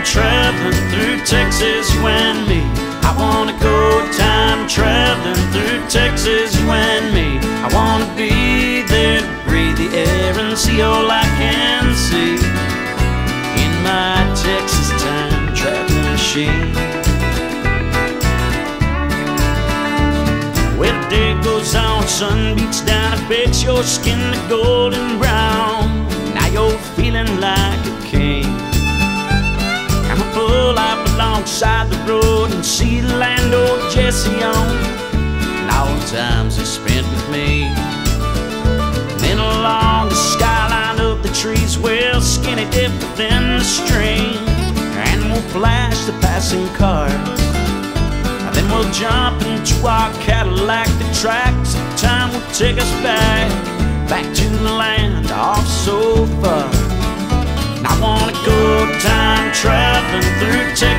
time traveling through Texas, you and me. I wanna go time traveling through Texas, you and me. I wanna be there to breathe the air and see all I can see in my Texas time traveling machine. Well, the day goes on, sun beats down, it bakes your skin to golden brown. Now you're feeling like a king. I'ma pull up alongside the road and see the land old Jesse on, and all the times he spent with me. And then along the skyline of the trees, well, skinny dip within the stream, and we'll flash the passing cars. Then we'll jump into our Cadillac. The tracks of time will take us back to the land off so far. And I wanna go time traveling through Texas.